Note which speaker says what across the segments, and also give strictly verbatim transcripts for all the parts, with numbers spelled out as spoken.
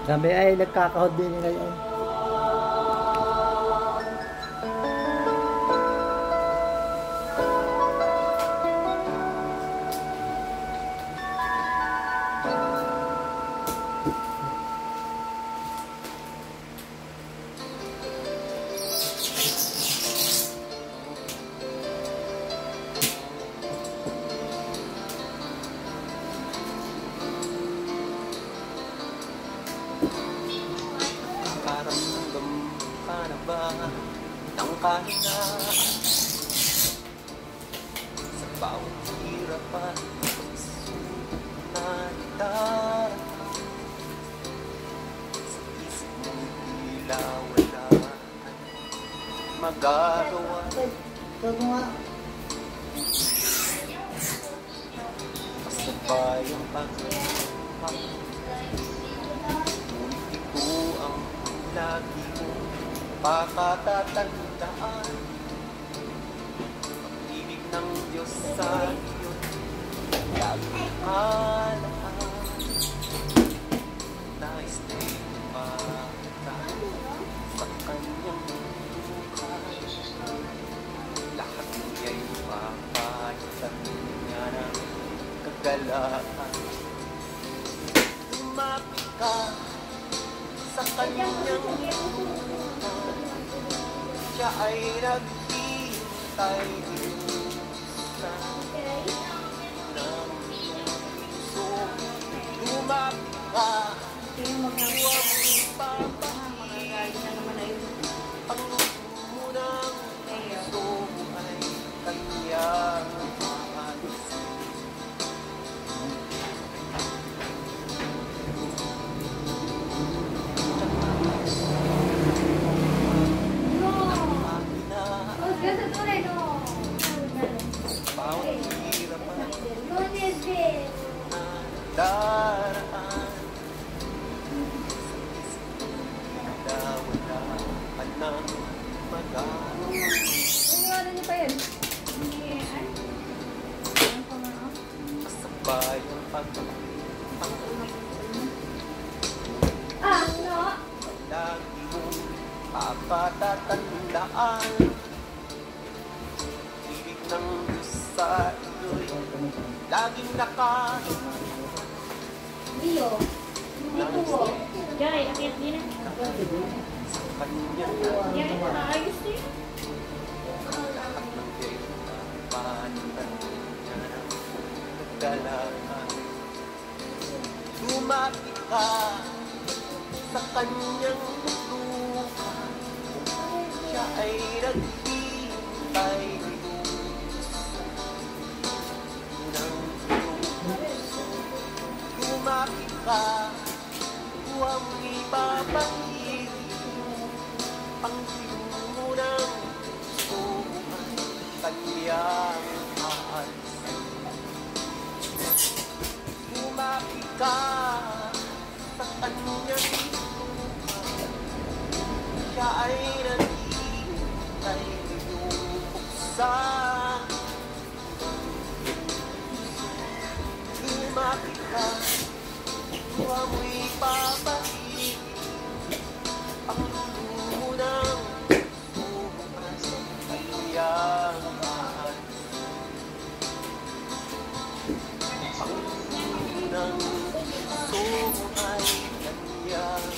Speaker 1: Sabi ay nagkakahod din ngayon.
Speaker 2: Nakaramdam ka na ba ng kahinaan sa bawat hirap at pagsubok na daraan? Sa isip mo tila wala magagawa. Kasabay ang pagkakas, ngunit ito ang lagi mo pakatatandaan. Pag-ibig ng Diyos sa iyo laging halaan. Nais na ipagkaan sa kanyang bukas. Lahat niya'y papalitan niya ng kagalakan. Lumapit ka sa kanyang bukas. Siya ay naghihintay sa ng puso. Lumapit ka, huwag ipapahilig. Ang munang puso ay kanyang maalisin. Bawat hirap at daraan, tila wala ka nang magagawa. Kasabay ang pag-pangit, lagi mong papatatandaan. Ibig ng Diyos sa iyo'y laging nakahiman.
Speaker 3: Jai, akyat din na.
Speaker 2: Sa kanya
Speaker 3: Jai, ayos din.
Speaker 2: lahat ng panitan niya ng kagalakan. Lumapit ka sa kanyang lupa. Siya ay naghihintay ng puso. Lumapit ka, huwag mong ipapahilig. Ang mo ng puso ay kanyang aalisin. Lumapit ka sa kanyang lupa. Siya ay naghihintay buksan. Lumapit ka, huwag mo ipapahilig. Ang lumo ng bukas ay kanyang aalisin. Ang lumo ng puso ay kanyang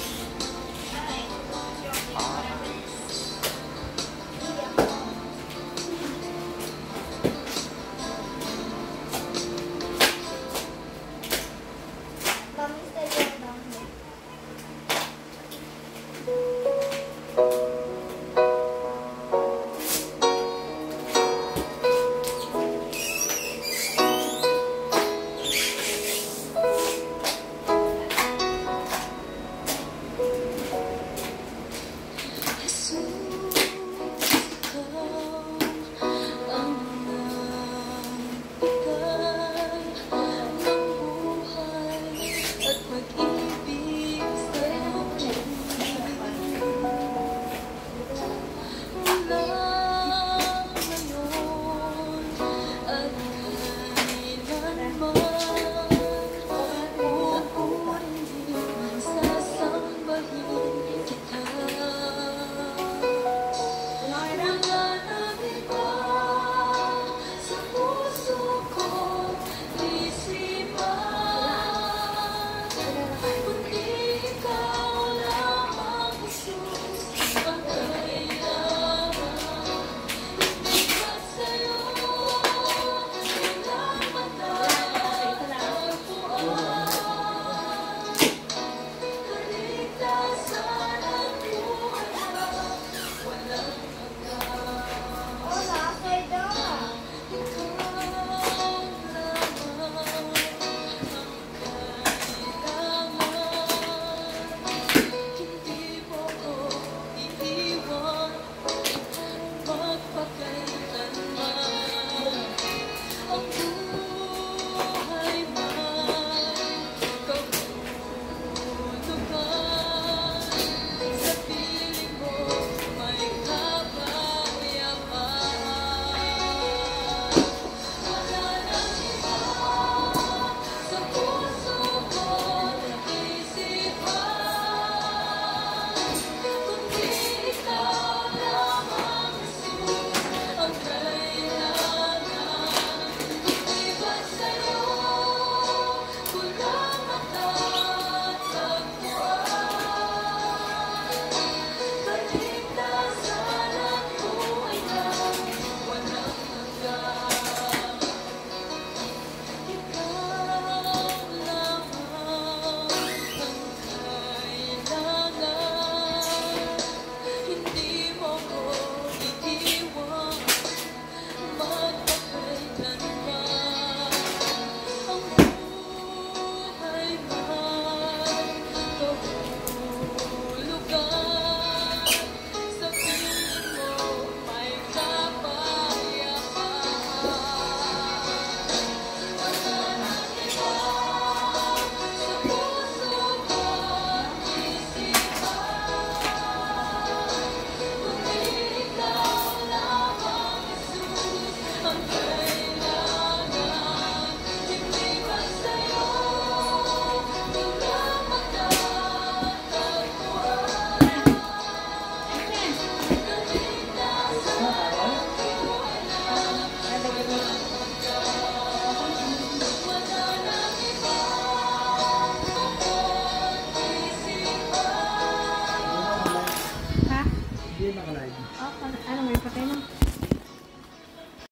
Speaker 1: Hindi na ka live.
Speaker 3: Ah, ano, may patay na.